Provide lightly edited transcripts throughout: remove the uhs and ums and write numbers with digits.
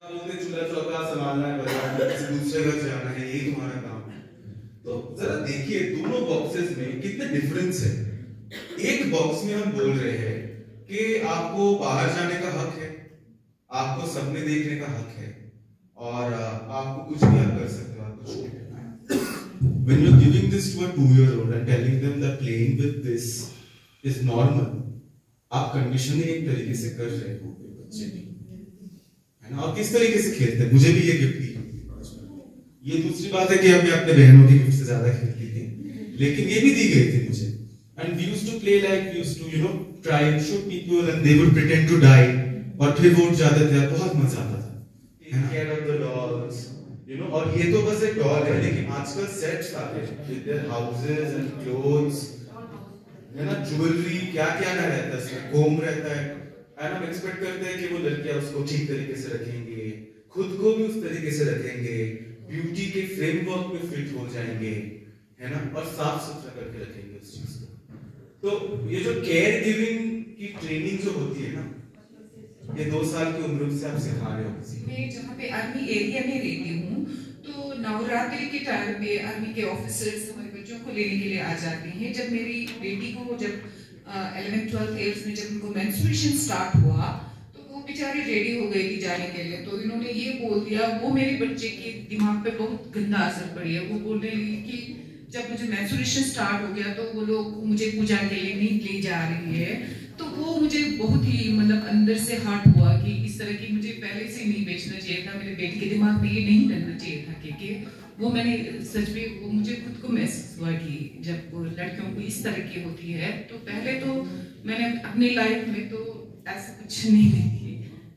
बोलते चूल्हा चौका संभालना है, बजाना है, किसी दूसरे घर जाना है, यही तुम्हारा काम है। तो जरा देखिए दोनों बॉक्सेस में कितने डिफरेंस है। एक बॉक्स में हम बोल रहे हैं कि आपको बाहर जाने का हक है, आपको सपने देखने का हक है, और आपको कुछ भी आप कर सकते हो, आपको कुछ नहीं करना है। When you're giving this to a 2-year-old and telling them that playing with this is normal, आप कंडीशनिंग एक तरीके से कर रहे हो बच्चे की, है ना। और किस तरीके से खेलते हैं, मुझे भी ये गिफ्ट दी ये दूसरी बात है कि अब मैं अपने बहनों की गिफ्ट से ज्यादा खेलती थी, लेकिन ये भी दी गई थी मुझे। And we used to play like we used to try and shoot people and they would pretend to die, और फिर वो उठ जाते थे, बहुत मजा आता था। Take care of the dolls, और ये तो बस एक डॉल है, लेकिन आजकल सेट्स आते हैं with their houses and clothes, है ना, ज्वेलरी, क्या क्या ना रहता है इसमें, कोम रहता है, एंड हम एक्सपेक्ट करते हैं कि वो लड़कियां उसको ठीक तरीके से रखेंगे, खुद को भी उस तरीके से रखेंगे, ब्यूटी के फ्रेमवर्क में फिट हो जाएंगे, है ना, और साफ सुथरा करके रखेंगे उस चीज को। तो ये जो केयर गिविंग की ट्रेनिंग जो होती है ना, ये 2 साल की उम्र से आप सिखा रहे हो किसी को। मैं जहाँ पे आर्मी एरिया में रहती हूँ, तो नवरात्रि के टाइम पे आर्मी के ऑफिसर्स हमारे बच्चों को लेने के लिए आ जाते हैं। जब मेरी बेटी को जब 11th-12th ईयर्स में जब उनको मेंस्ट्रुएशन स्टार्ट हुआ, तो वो बेचारी रेडी हो गई थी जाने के लिए। तो इन्होंने ये बोल दिया, वो मेरे बच्चे के दिमाग पे बहुत गंदा असर पड़ी है। वो बोलने लगी कि जब मुझे मेंस्ट्रुएशन स्टार्ट हो गया तो वो लोग मुझे पूजा के लिए नहीं ले जा रही है। तो वो मुझे बहुत ही मतलब अंदर से हर्ट हुआ कि इस तरह की मुझे पहले से नहीं बेचना चाहिए था, मेरे बेटे के दिमाग में ये नहीं डलना चाहिए था कि वो मैंने सच में वो मुझे खुद को महसूस हुआ कि जब लड़कियों को इस तरह की होती है। तो पहले तो मैंने अपनी लाइफ में तो ऐसा कुछ नहीं देखी।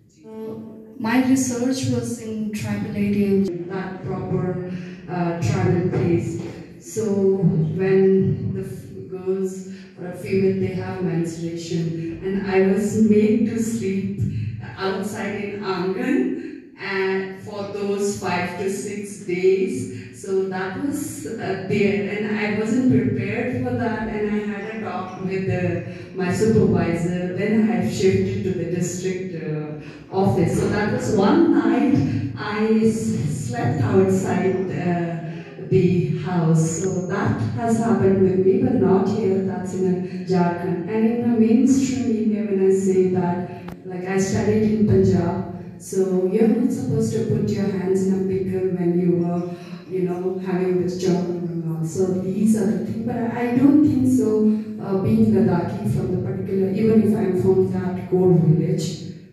My research was in tribal areas, not proper tribal place. So when the girls or a female, they have menstruation, and I was made to sleep outside in Angan, and for those 5 to 6 days. So that was there, and I wasn't prepared for that, and I had a talk with my supervisor. Then I shifted to the district office. So that was one night I slept outside the house. So that has happened with me, but not here. That's in Jharkhand. And in the mainstream media, when I say that, like I studied in Punjab, so you're not supposed to put your hands in a pickle when you were, having this job and all. So these are the things, but I don't think so. Being Ladakhi from the particular, even if I'm from that Gold village,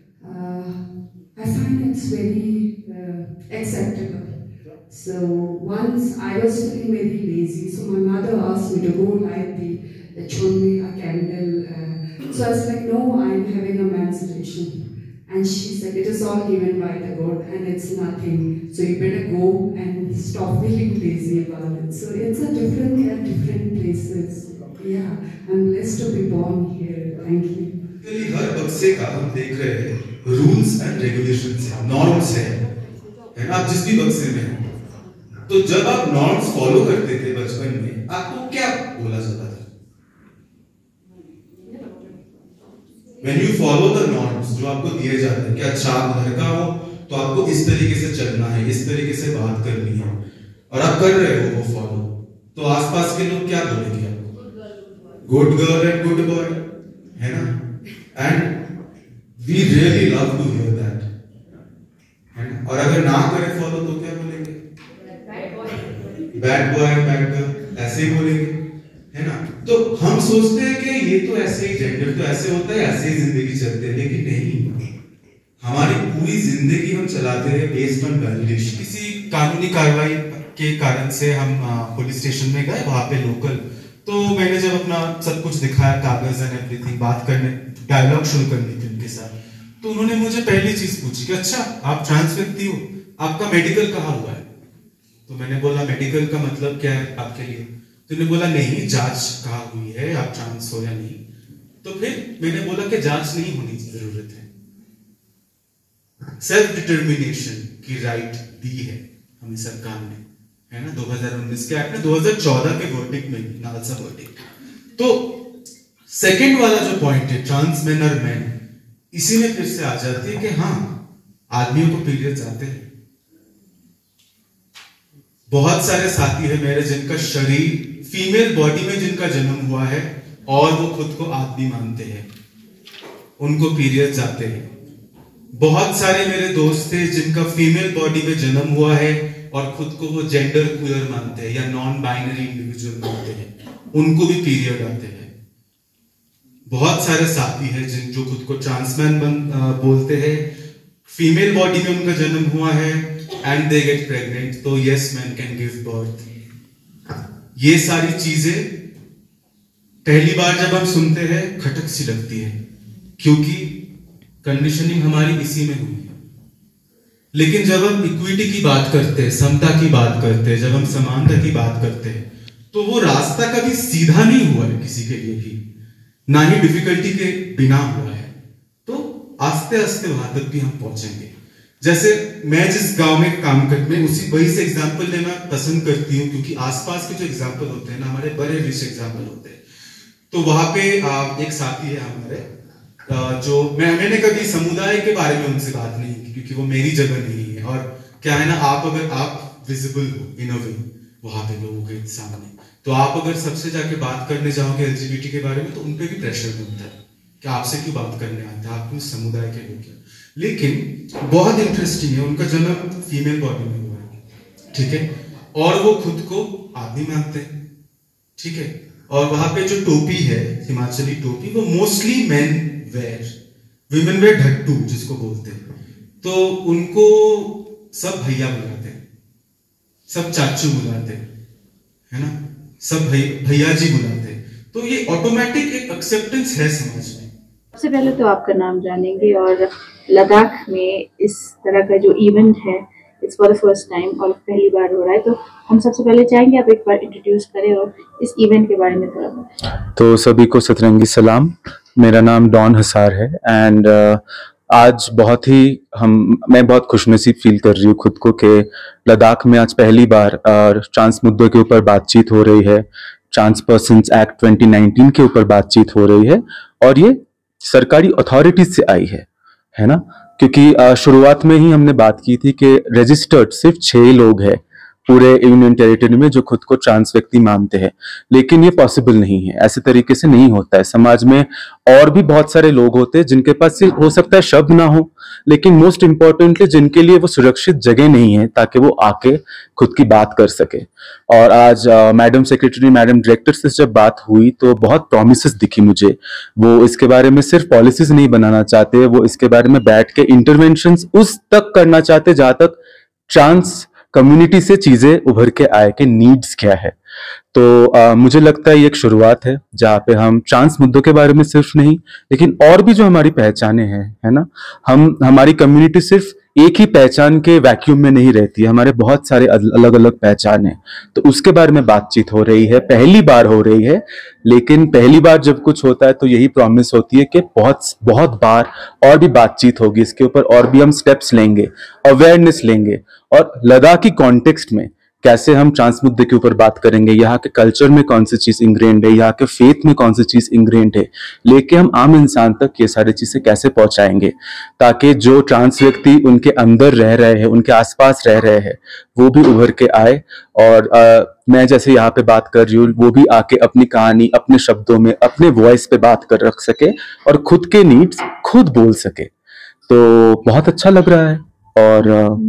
I find it's very acceptable. So once I was feeling very lazy, so my mother asked me to go light the chunni, a candle. So I was like, no, I'm having a menstruation. And she said, it is all given by the God and it's nothing. So you better go and stop feeling lazy about it. So it's a different places. Yeah, I'm blessed to be born here. Thank you. हर बक्से का हम देख रहे हैं rules and regulations है, norms है ना, आप जिस भी बक्से में हैं। तो जब आप नॉर्म्स फॉलो करते थे बचपन में, आपको क्या बोला जाता था? When you follow the norms जो आपको दिए जाते हैं कि अच्छा आप घर का हो तो आपको इस तरीके से चलना है, इस तरीके से बात करनी है, और आप कर रहे हो वो फॉलो, तो आसपास के लोग क्या बोलेंगे आपको? Good girl and good boy, है ना? And we really love to hear that, है ना? और अगर ना करें फॉलो तो क्या बोलेंगे? बैड बॉय बैड गर्ल, ऐसे ही बोलेंगे, है ना? तो हम सोचते हैं कि ये तो ऐसे ही, जेंडर तो ऐसे होता है, ऐसे ही जिंदगी चलती है, लेकिन नहीं, हमारी पूरी जिंदगी हम चलाते हैं बेस्ड ऑन वैलिडेशन। किसी कानूनी कार्रवाई के कारण से हम पुलिस स्टेशन में गए, वहां पे लोकल, तो मैंने जब अपना सब कुछ दिखाया, कागज एंड एवरीथिंग, बात करने, डायलॉग शुरू करनी थी उनके साथ, तो उन्होंने मुझे पहली चीज पूछी कि अच्छा आप ट्रांस व्यक्ति हो, आपका मेडिकल कहाँ हुआ है? तो मैंने बोला मेडिकल का मतलब क्या है आपके लिए? तो उन्होंने बोला नहीं, जांच कहाँ हुई है, आप ट्रांस हो या नहीं। तो फिर मैंने बोला कि जांच नहीं होने की जरूरत है, सेल्फ डिटर्मिनेशन की राइट दी है हमें सरकार ने, है ना, 2019 के एक्ट में, 2014 के वर्डिक्ट में, नालसा वर्डिक्ट। तो सेकंड वाला जो पॉइंट है ट्रांस मैन और मैन, इसी में फिर से आ जाती है कि हाँ आदमियों को पीरियड्स आते हैं। बहुत सारे साथी है मेरे जिनका शरीर फीमेल बॉडी में जिनका जन्म हुआ है और वो खुद को आदमी मानते हैं, उनको पीरियड्स आते हैं। बहुत सारे मेरे दोस्त थे जिनका फीमेल बॉडी में जन्म हुआ है और खुद को वो जेंडर क्वियर मानते हैं या नॉन बाइनरी इंडिविजुअल मानते हैं, उनको भी पीरियड आते हैं। बहुत सारे साथी हैं जिन जो खुद को ट्रांसमैन बोलते हैं, फीमेल बॉडी में उनका जन्म हुआ है एंड दे गेट प्रेग्नेंट, तो yes man can give birth. ये सारी चीजें पहली बार जब हम सुनते हैं खटक सी लगती है, क्योंकि कंडीशनिंग हमारी इसी में हुई है। लेकिन जब हम इक्विटी की बात करते हैं, समता की बात करते हैं, जब हम समानता की बात करते हैं, तो वो रास्ता कभी सीधा नहीं हुआ है किसी के लिए भी, ना ही डिफिकल्टी के बिना हुआ है। तो आस्ते आस्ते वहां तक भी हम पहुंचेंगे। जैसे मैं जिस गांव में काम करते हैं उसी वही से एग्जांपल लेना पसंद करती हूँ, क्योंकि आसपास के जो एग्जांपल होते हैं ना, हमारे बड़े रिच एग्जांपल होते हैं। तो वहां पे एक साथी है हमारे, जो मैंने कभी समुदाय के बारे में उनसे बात नहीं की, क्योंकि वो मेरी जगह नहीं है। और क्या है ना, अगर आप विजिबल हो इन अ वे वहां पे लोगों के सामने, तो आप अगर सबसे जाके बात करने जाओगे एलजीबीटी के बारे में, तो उनपे भी प्रेशर बनता है कि आपसे क्यों बात करने आते हैं, आप क्यों समुदाय के लोग हैं। लेकिन बहुत इंटरेस्टिंग है, उनका जन्म फीमेल बॉडी में हुआ है, ठीक है, और वो खुद को आदमी मानते हैं, ठीक है। और वहां पे जो टोपी है, हिमाचली टोपी, वो mostly men wear, women wear ढट्टू जिसको बोलते हैं। तो उनको सब भैया बुलाते हैं, सब चाचू बुलाते हैं, है ना, सब भैया जी बुलाते हैं। तो ये ऑटोमेटिक एक एक्सेप्टेंस है समाज में। सबसे पहले तो आपका नाम जानेंगे, और लद्दाख में इस तरह का जो इवेंट है it's for the first time और पहली बार हो रहा है, तो हम सबसे पहले चाहेंगे आप एक बार इंट्रोड्यूस करें और इस इवेंट के बारे में थोड़ा बताएं। तो सभी को सतरंगी सलाम, मेरा नाम डॉन हसार है एंड आज मैं बहुत खुशनसीब फील कर रही हूँ खुद को कि लद्दाख में आज पहली बार ट्रांस मुद्दों के ऊपर बातचीत हो रही है, ट्रांस पर्सन्स एक्ट 2019 के ऊपर बातचीत हो रही है, और ये सरकारी अथॉरिटीज से आई है ना। क्योंकि शुरुआत में ही हमने बात की थी कि रजिस्टर्ड सिर्फ 6 लोग हैं पूरे यूनियन टेरिटरी में जो खुद को ट्रांस व्यक्ति मानते हैं, लेकिन ये पॉसिबल नहीं है, ऐसे तरीके से नहीं होता है। समाज में और भी बहुत सारे लोग होते हैं जिनके पास सिर्फ हो सकता है शब्द ना हो, लेकिन मोस्ट इंपॉर्टेंटली जिनके लिए वो सुरक्षित जगह नहीं है ताकि वो आके खुद की बात कर सके। और आज मैडम सेक्रेटरी, मैडम डायरेक्टर से जब बात हुई तो बहुत प्रोमिसेस दिखी मुझे। वो इसके बारे में सिर्फ पॉलिसीज नहीं बनाना चाहते, वो इसके बारे में बैठ के इंटरवेंशंस उस तक करना चाहते जहां तक ट्रांस कम्युनिटी से चीजें उभर के आए कि नीड्स क्या है। तो मुझे लगता है ये एक शुरुआत है जहाँ पे हम ट्रांस मुद्दों के बारे में सिर्फ नहीं, लेकिन और भी जो हमारी पहचानें हैं, है ना, हमारी कम्युनिटी सिर्फ एक ही पहचान के वैक्यूम में नहीं रहती है, हमारे बहुत सारे अलग अलग पहचान हैं। तो उसके बारे में बातचीत हो रही है, पहली बार हो रही है। लेकिन पहली बार जब कुछ होता है तो यही प्रॉमिस होती है कि बहुत बहुत बार और भी बातचीत होगी इसके ऊपर, और भी हम स्टेप्स लेंगे, अवेयरनेस लेंगे, और लद्दाख की कॉन्टेक्स्ट में कैसे हम ट्रांस मुद्दे के ऊपर बात करेंगे, यहाँ के कल्चर में कौन सी चीज इंग्रेंड है, यहाँ के फेथ में कौन सी चीज इंग्रेंड है, लेके हम आम इंसान तक ये सारी चीजें कैसे पहुंचाएंगे, ताकि जो ट्रांस व्यक्ति उनके अंदर रह रहे हैं, उनके आसपास रह रहे हैं, वो भी उभर के आए। और मैं जैसे यहाँ पे बात कर रही हूँ, वो भी आके अपनी कहानी अपने शब्दों में, अपने वॉइस पे बात कर रख सके और खुद के नीड्स खुद बोल सके। तो बहुत अच्छा लग रहा है। और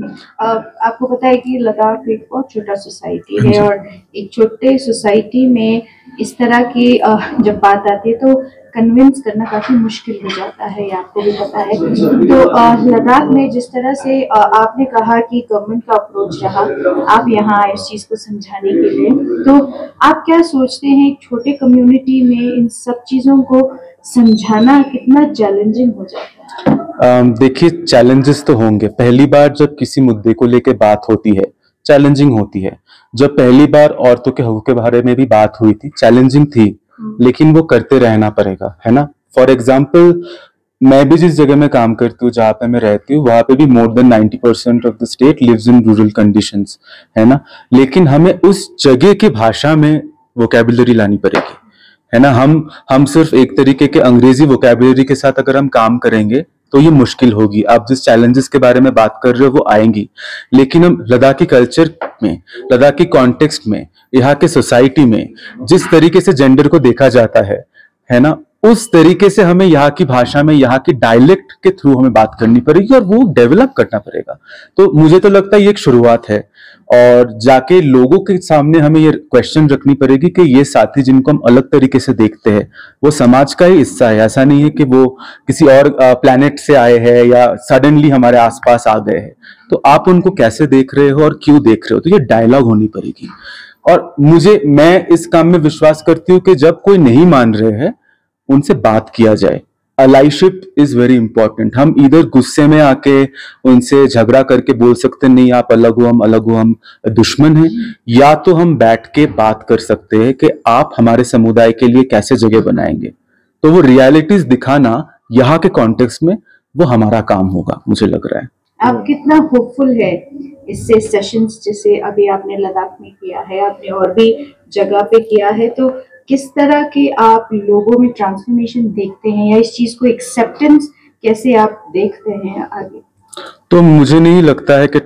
आपको पता है कि लद्दाख एक बहुत छोटा सोसाइटी है, और एक छोटे सोसाइटी में इस तरह की जब बात आती है तो कन्विंस करना काफी मुश्किल हो जाता है, ये आपको भी पता है। तो लद्दाख में जिस तरह से आपने कहा कि गवर्नमेंट का अप्रोच रहा, आप यहाँ आए इस चीज को समझाने के लिए, तो आप क्या सोचते हैं एक छोटे कम्युनिटी में इन सब चीजों को समझाना कितना चैलेंजिंग हो जाता है? देखिए, चैलेंजेस तो होंगे। पहली बार जब किसी मुद्दे को लेके बात होती है चैलेंजिंग होती है। जब पहली बार औरतों के हक के बारे में भी बात हुई थी चैलेंजिंग थी, लेकिन वो करते रहना पड़ेगा, है ना। फॉर एग्जाम्पल, मैं भी जिस जगह में काम करती हूँ, जहाँ पे मैं रहती हूँ, वहां पे भी more than 90% of the state lives in rural conditions, है ना। लेकिन हमें उस जगह की भाषा में वोकैबुलरी लानी पड़ेगी, है ना। हम सिर्फ एक तरीके के अंग्रेजी वोकैबुलरी के साथ अगर हम काम करेंगे तो ये मुश्किल होगी। आप जिस चैलेंजेस के बारे में बात कर रहे हो वो आएंगी, लेकिन हम लद्दाखी कल्चर में, लद्दाखी कॉन्टेक्स्ट में, यहाँ के सोसाइटी में जिस तरीके से जेंडर को देखा जाता है ना, उस तरीके से हमें यहाँ की भाषा में, यहाँ की डायलेक्ट के थ्रू हमें बात करनी पड़ेगी और वो डेवलप करना पड़ेगा। तो मुझे तो लगता है ये एक शुरुआत है, और जाके लोगों के सामने हमें ये क्वेश्चन रखनी पड़ेगी कि ये साथी जिनको हम अलग तरीके से देखते हैं वो समाज का ही हिस्सा है। ऐसा नहीं है कि वो किसी और प्लैनेट से आए हैं या सडनली हमारे आसपास आ गए हैं। तो आप उनको कैसे देख रहे हो और क्यों देख रहे हो, तो ये डायलॉग होनी पड़ेगी। और मैं इस काम में विश्वास करती हूँ कि जब कोई नहीं मान रहे हैं उनसे बात किया जाए। Allyship is very important. हम इधर गुस्से में आके उनसे झगड़ा करके बोल सकते नहीं आप अलग हो, हम अलग हो, हम दुश्मन हैं, या तो हम बैठ के बात कर सकते हैं कि आप हमारे समुदाय के लिए कैसे जगह बनाएंगे। तो वो रियलिटीज दिखाना यहाँ के कॉन्टेक्स्ट में वो हमारा काम होगा, मुझे लग रहा है। आप कितना होपफुल है इससे सेशंस जैसे अभी आपने लद्दाख में किया है, आपने और भी जगह पे किया है, तो किस तरह के आप लोगों में ट्रांसफॉर्मेशन देखते हैं, या इस चीज को एक्सेप्टेंस कैसे आप देखते हैं आगे? तो मुझे नहीं लगता है कि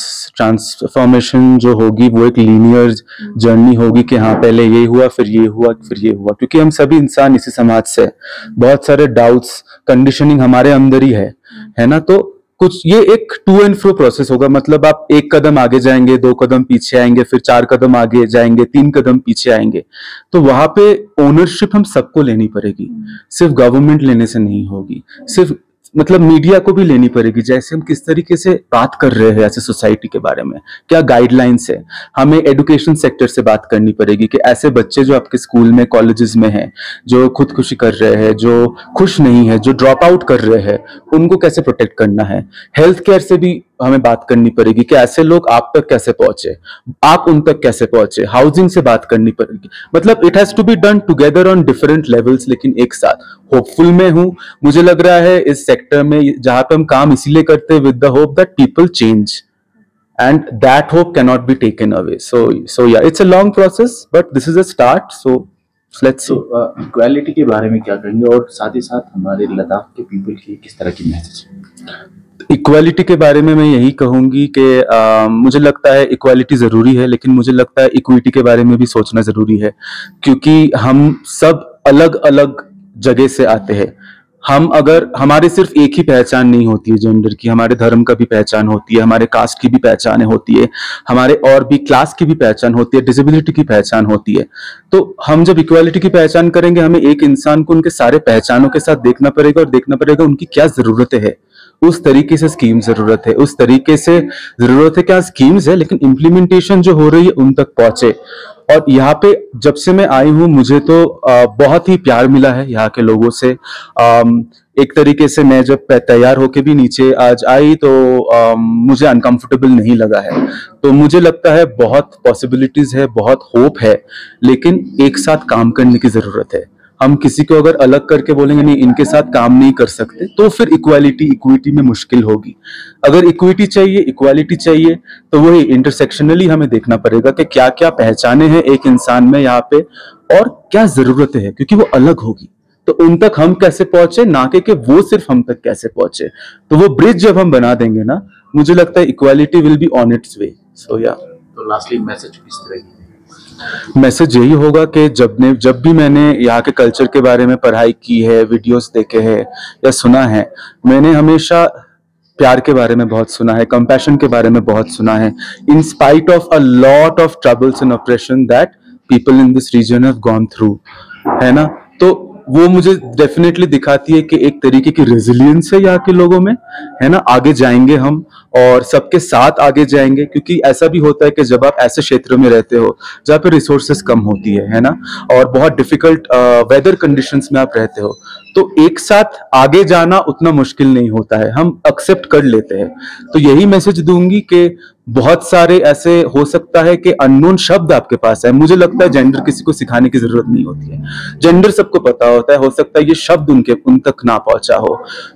ट्रांसफॉर्मेशन जो होगी वो एक लीनियर जर्नी होगी कि हाँ पहले ये हुआ फिर ये हुआ फिर ये हुआ, क्योंकि हम सभी इंसान इसी समाज से, बहुत सारे डाउट्स, कंडीशनिंग हमारे अंदर ही है ना। तो कुछ ये एक टू एंड फ्रो प्रोसेस होगा, मतलब आप एक कदम आगे जाएंगे, 2 कदम पीछे आएंगे, फिर 4 कदम आगे जाएंगे, 3 कदम पीछे आएंगे। तो वहां पे ओनरशिप हम सबको लेनी पड़ेगी, सिर्फ गवर्नमेंट लेने से नहीं होगी, सिर्फ मतलब मीडिया को भी लेनी पड़ेगी। जैसे हम किस तरीके से बात कर रहे हैं ऐसे सोसाइटी के बारे में, क्या गाइडलाइंस है, हमें एजुकेशन सेक्टर से बात करनी पड़ेगी कि ऐसे बच्चे जो आपके स्कूल में, कॉलेजेस में हैं, जो खुदकुशी कर रहे हैं, जो खुश नहीं है, जो ड्रॉप आउट कर रहे हैं, उनको कैसे प्रोटेक्ट करना है। हेल्थ केयर से भी हमें बात करनी पड़ेगी कि ऐसे लोग आप तक कैसे पहुंचे, आप उन तक कैसे पहुंचे। हाउसिंग से बात करनी पड़ेगी, मतलब it has to be done together on different levels, लेकिन एक साथ। होपफुल मैं हूं, मुझे लग रहा है इस सेक्टर में जहां पे हम काम इसीलिए करते हैं with the hope that people change, and that hope can not be taken away. So yeah it's a long process but this is a start, so let's see. Equality के बारे में क्या करेंगे, और साथ ही साथ हमारे लद्दाख के पीपल की किस तरह की मैसेज? इक्वालिटी के बारे में मैं यही कहूंगी कि मुझे लगता है इक्वालिटी जरूरी है, लेकिन मुझे लगता है इक्विटी के बारे में भी सोचना जरूरी है, क्योंकि हम सब अलग अलग जगह से आते हैं। हम अगर, हमारे सिर्फ एक ही पहचान नहीं होती है जेंडर की, हमारे धर्म का भी पहचान होती है, हमारे कास्ट की भी पहचान होती है, हमारे और भी क्लास की भी पहचान होती है, डिसेबिलिटी की पहचान होती है। तो हम जब इक्वालिटी की पहचान करेंगे, हमें एक इंसान को उनके सारे पहचानों के साथ देखना पड़ेगा, और देखना पड़ेगा उनकी क्या जरूरतें है, उस तरीके से स्कीम जरूरत है, उस तरीके से जरूरत है, क्या स्कीम्स है, लेकिन इम्प्लीमेंटेशन जो हो रही है उन तक पहुंचे। और यहाँ पे जब से मैं आई हूँ मुझे तो बहुत ही प्यार मिला है यहाँ के लोगों से। एक तरीके से मैं जब तैयार होके भी नीचे आज आई तो मुझे अनकंफर्टेबल नहीं लगा है। तो मुझे लगता है बहुत पॉसिबिलिटीज है, बहुत होप है, लेकिन एक साथ काम करने की जरूरत है। हम किसी को अगर अलग करके बोलेंगे नहीं इनके साथ काम नहीं कर सकते, तो फिर इक्विटी में मुश्किल होगी। अगर इक्विटी चाहिए, इक्वालिटी चाहिए, तो वही इंटरसेक्शनली हमें देखना पड़ेगा कि क्या क्या पहचाने हैं एक इंसान में यहाँ पे, और क्या जरूरतें हैं, क्योंकि वो अलग होगी। तो उन तक हम कैसे पहुंचे, ना कि वो सिर्फ हम तक कैसे पहुंचे। तो वो ब्रिज जब हम बना देंगे ना, मुझे लगता है equality will be on its way. So yeah, तो लास्टली मैसेज किस तरह की? मैसेज यही होगा कि जब भी मैंने यहाँ के कल्चर के बारे में पढ़ाई की है, वीडियोस देखे हैं या सुना है, मैंने हमेशा प्यार के बारे में बहुत सुना है, कंपैशन के बारे में बहुत सुना है, in spite of a lot of troubles and operation that people in this region have gone through, है ना। तो वो मुझे डेफिनेटली दिखाती है कि एक तरीके की रेजिलियंस है यहाँ के लोगों में, है ना। आगे जाएंगे हम, और सबके साथ आगे जाएंगे, क्योंकि ऐसा भी होता है कि जब आप ऐसे क्षेत्र में रहते हो जहाँ पे रिसोर्सेस कम होती है ना, और बहुत डिफिकल्ट वेदर कंडीशंस में आप रहते हो, तो एक साथ आगे जाना उतना मुश्किल नहीं होता है, हम एक्सेप्ट कर लेते हैं। तो यही मैसेज दूंगी कि बहुत सारे ऐसे हो सकता है कि अननोन शब्द आपके पास है। मुझे लगता है जेंडर किसी को सिखाने की जरूरत नहीं होती है, जेंडर सबको पता होता है। हो सकता है ये शब्द उन तक ना पहुंचा हो, तो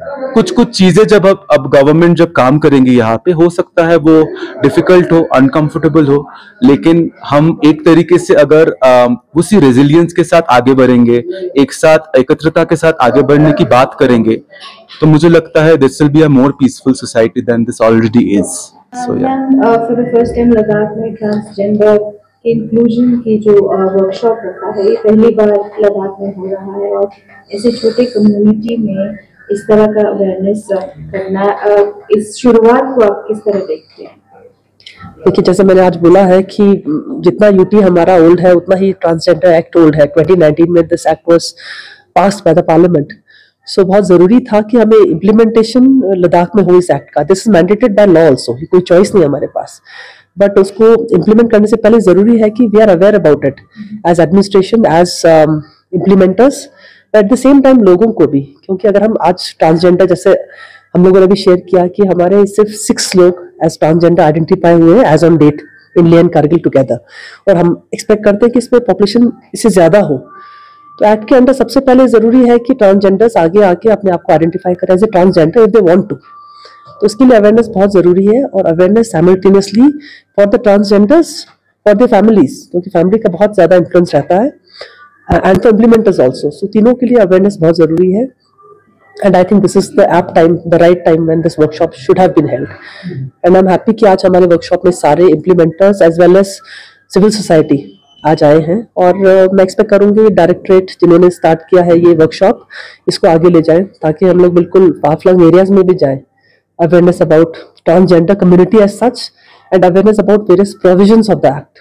कुछ कुछ चीजें जब अब गवर्नमेंट जब काम करेंगी यहाँ पे, हो सकता है वो डिफिकल्ट हो, अनकंफर्टेबल हो, लेकिन हम एक तरीके से अगर उसी रेजिलियंस के साथ आगे बढ़ेंगे, एक साथ एकत्रता के साथ आगे बढ़ने की बात करेंगे, तो मुझे लगता है this will be a more peaceful society than this already is. So yeah for the first time Ladakh में ट्रांसजेंडर के इंक्लूजन की जो वर्कशॉप होता है, ये पहली बार लद्दाख में हो रहा है, और ऐसे छोटे कम्युनिटी में इस तरह का अवेयरनेस करना, इस शुरुआत को आप किस तरह देखते हैं? देखिए, जैसे मैंने आज बोला है कि जितना यूटी हमारा ओल्ड है उतना ही ट्रांसजेंडर एक्ट ओल्ड है। 2019 में this act was passed by the parliament. So बहुत जरूरी था कि हमें इम्प्लीमेंटेशन लद्दाख में हो इस एक्ट का। This is mandated by law also, कोई चॉइस नहीं हमारे पास, बट उसको इम्प्लीमेंट करने से पहले जरूरी है कि we are aware about it as administration, as implementers, at the same time लोगों को भी। क्योंकि अगर हम आज ट्रांसजेंडर, जैसे हम लोगों ने भी शेयर किया कि हमारे सिर्फ 6 लोग एज ट्रांसजेंडर आइडेंटिफाई हुए हैं as on date in Leh and Kargil together, और हम एक्सपेक्ट करते हैं कि इसमें पॉपुलेशन इससे ज्यादा हो। तो एक्ट के अंदर सबसे पहले जरूरी है कि ट्रांसजेंडर्स आगे आके अपने आप को आइडेंटिफाई करें as a transgender if they want to. तो उसके लिए अवेयरनेस बहुत जरूरी है, और awareness simultaneously for the transgenders, for the families, क्योंकि फैमिली का बहुत ज्यादा इन्फ्लुएंस रहता है, and for implementers also. So तीनों के लिए अवेयरनेस बहुत जरूरी है, and I think this is the apt time, the right time when this workshop should have been held. And I am happy कि आज हमारे वर्कशॉप में सारे implementers as well as civil society आज आए हैं, और मैं एक्सपेक्ट करूंगी डायरेक्टरेट जिन्होंने स्टार्ट किया है ये वर्कशॉप, इसको आगे ले जाएं ताकि हम लोग बिल्कुल फार फ्लंग एरियाज में भी जाएं, awareness about transgender community as such, and awareness about various provisions of the act.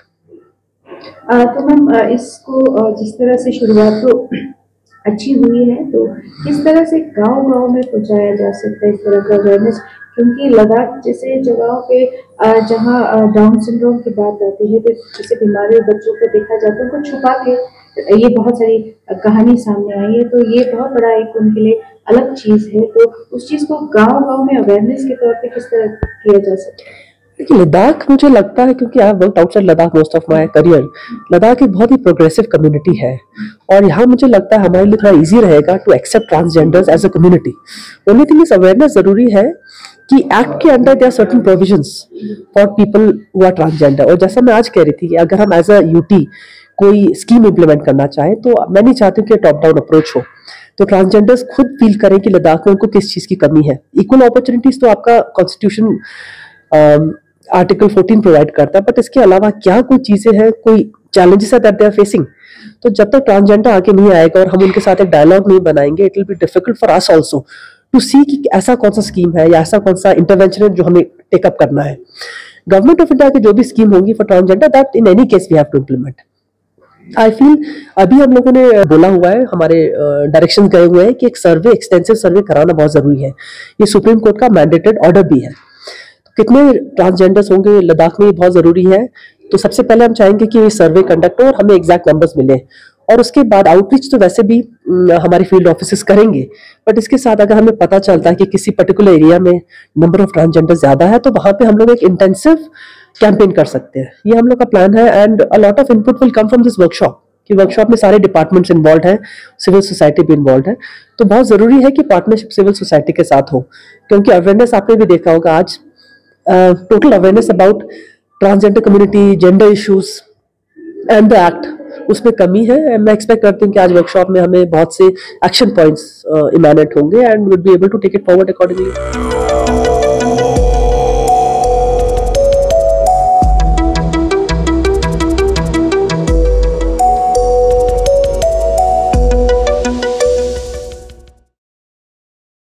तो मैम, इसको जिस तरह से शुरुआत तो अच्छी हुई है, तो किस तरह से गांव-गांव में पहुंचाया जा सकता है इस तरह का अवेयरनेस? क्योंकि लद्दाख जैसे जगहों पे जहाँ डाउन सिंड्रोम की बात आती है, तो जैसे बीमार बच्चों को देखा जाता है, उनको छुपा के ये बहुत सारी कहानी सामने आई है, तो ये बहुत बड़ा एक उनके लिए अलग चीज है। तो उस चीज को गांव-गांव में अवेयरनेस के तौर पे किस तरह किया जा सकता है? देखिए, लद्दाख मुझे लगता है, क्योंकि I have worked outside Ladakh most of my career, Ladakh एक बहुत ही प्रोग्रेसिव कम्युनिटी है, और यहाँ मुझे लगता है हमारे लिए थोड़ा इजी रहेगा to accept transgenders as a community. Only thing is awareness जरूरी है कि एक्ट के अंदर there are certain provisions for people who are transgender. और जैसा मैं आज कह रही थी कि अगर हम एज अ यूटी कोई स्कीम इंप्लीमेंट करना चाहें, तो मैं नहीं चाहती हूँ कि टॉप डाउन अप्रोच हो, तो ट्रांसजेंडर्स खुद फील करें कि लद्दाख में उनको किस चीज की कमी है। इक्वल अपॉर्चुनिटीज तो आपका कॉन्स्टिट्यूशन आर्टिकल 14 प्रोवाइड करता है, बट इसके अलावा क्या कोई चीजें हैं, कोई चैलेंजेस है दैट दे आर फेसिंग, तो जब तक ट्रांसजेंडर आगे नहीं आएगा और हम उनके साथ एक डायलॉग नहीं बनाएंगे, it will be difficult for us also to see कि ऐसा कौन सा स्कीम है या ऐसा कौन सा इंटरवेंशन है जो हमें टेकअप करना है। गवर्नमेंट ऑफ इंडिया की जो भी स्कीम होंगी for transgender, that in any case we have to implement. I feel अभी हम लोगों ने बोला हुआ है, हमारे डायरेक्शन गए हुए हैं कि एक सर्वे, एक्सटेंसिव सर्वे कराना बहुत जरूरी है। ये सुप्रीम कोर्ट का मैंडेटेड ऑर्डर भी है। कितने ट्रांसजेंडर्स होंगे लद्दाख में, ये बहुत जरूरी है। तो सबसे पहले हम चाहेंगे कि ये सर्वे कंडक्ट हो और हमें एग्जैक्ट नंबर्स मिले, और उसके बाद आउटरीच तो वैसे भी हमारी फील्ड ऑफिसर्स करेंगे, बट इसके साथ अगर हमें पता चलता है कि किसी पर्टिकुलर एरिया में नंबर ऑफ ट्रांसजेंडर ज्यादा है, तो वहां पे हम लोग एक इंटेंसिव कैंपेन कर सकते हैं। ये हम लोग का प्लान है, and a lot of input will come from this workshop, कि वर्कशॉप में सारे डिपार्टमेंट्स इन्वॉल्व हैं, सिविल सोसाइटी भी इन्वॉल्व है। तो बहुत जरूरी है कि पार्टनरशिप सिविल सोसाइटी के साथ हो, क्योंकि अवेयरनेस आपने भी देखा होगा आज, total awareness about transgender community, gender issues and the act, उसमें कमी है। मैं एक्सपेक्ट करती हूँ कि आज वर्कशॉप में हमें बहुत से एक्शन पॉइंट्स इमैनेट होंगे, and will be able to take it forward accordingly.